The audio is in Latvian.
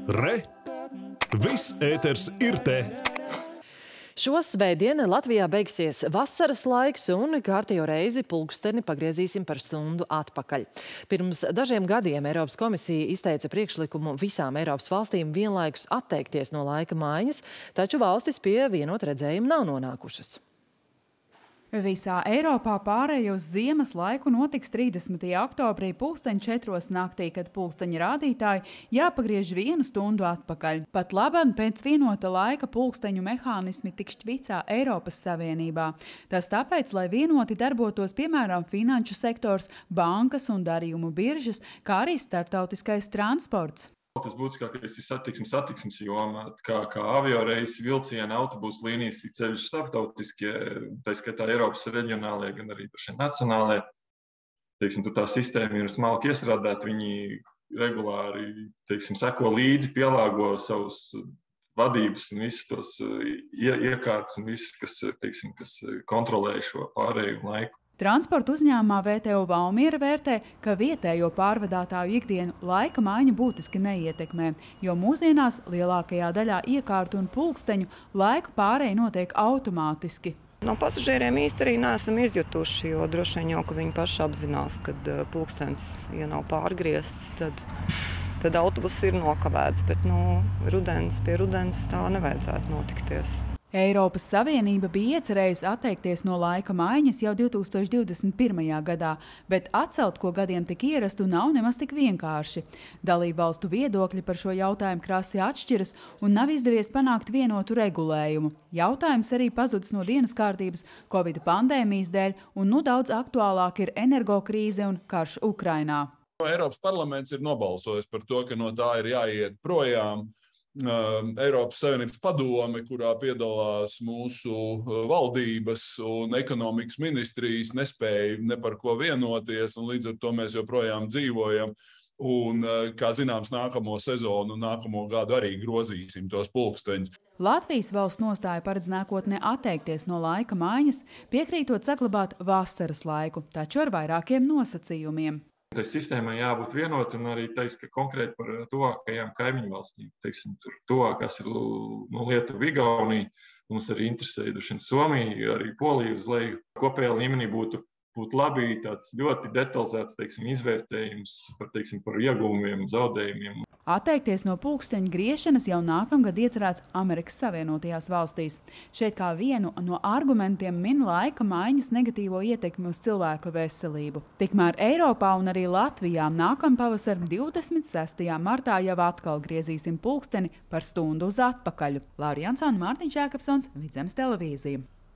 Re! Viss ēters ir te! Šo svētdienu Latvijā beigsies vasaras laiks un kārtējo reizi pulksteni pagriezīsim par stundu atpakaļ. Pirms dažiem gadiem Eiropas komisija izteica priekšlikumu visām Eiropas valstīm vienlaikus atteikties no laika maiņas, taču valstis pie vienota redzējuma nav nonākušas. Visā Eiropā pārēj uz ziemas laiku notiks 30. oktobrī pulksteņu 4 naktī, kad pulksteņa rādītāji jāpagriež 1 stundu atpakaļ. Pat labāk pēc vienota laika pulksteņu mehānismi tiks visā Eiropas Savienībā. Tas tāpēc, lai vienoti darbotos piemēram finanšu sektors, bankas un darījumu biržas, kā arī starptautiskais transports. Tas būtiskākais ir satiksmes jomā, kā avioreisi, vilcieni, autobusu līnijas, ceļš starptautiskie, tā skaitā Eiropas reģionālie, gan arī nacionālie. Tur tā sistēma ir smalki iestrādāta, viņi regulāri seko līdzi, pielāgo savus vadības un visus tos iekārtas un visus, kas kontrolē šo pārēju laiku. Transporta uzņēmumā VTO Valmiera vērtē, ka vietējo pārvadātāju ikdienu laika maiņa būtiski neietekmē, jo mūsdienās lielākajā daļā iekārtu un pulksteņu laika pārēja notiek automātiski. No pasažieriem īsti arī neesam izjutuši, jo droši vien jau, ka viņi paši apzinās, kad pulkstenis, ja nav pārgriezts, tad autobuss ir nokavēts, bet pie rudens tā nevajadzētu notikties. Eiropas Savienība bija iecerējusi atteikties no laika maiņas jau 2021. gadā, bet atcelt, ko gadiem tik ierastu, nav nemaz tik vienkārši. Dalībvalstu viedokļi par šo jautājumu krasi atšķiras un nav izdevies panākt vienotu regulējumu. Jautājums arī pazudis no dienas kārtības Covid pandēmijas dēļ, un daudz aktuālāk ir energokrīze un karš Ukrainā. Eiropas parlaments ir nobalsojis par to, ka no tā ir jāiet projām. Eiropas Savienības padome, kurā piedalās mūsu valdības un ekonomikas ministrijas, nespēja ne par ko vienoties, un līdz ar to mēs joprojām dzīvojam. Un, kā zināms, nākamo sezonu un nākamo gadu arī grozīsim tos pulksteņus. Latvijas valsts nostāja paredz nākotnē atteikties no laika maiņas, piekrītot saglabāt vasaras laiku, taču ar vairākiem nosacījumiem. Tai sistēmai jābūt vienotai un arī ka konkrēti par tuvākajām kaimiņu valstīm. Tur tuvākās ir Lietuva, Igaunija, mums arī interesē Somija, arī Polija uz leju. Kopējā līmenī būtu labi tāds ļoti detalizēts izvērtējums par ieguvumiem, zaudējumiem. Atteikties no pulksteņa griešanas jau nākamgad iecerēts Amerikas Savienotajās valstīs. Šeit kā vienu no argumentiem min laika maiņas negatīvo ietekmi uz cilvēku veselību. Tikmēr Eiropā un arī Latvijā nākampavasar 26. martā jau atkal griezīsim pulksteni par stundu uz atpakaļ. Laura Jansone, Mārtiņš Jākapsons, Vidzemes televīzija.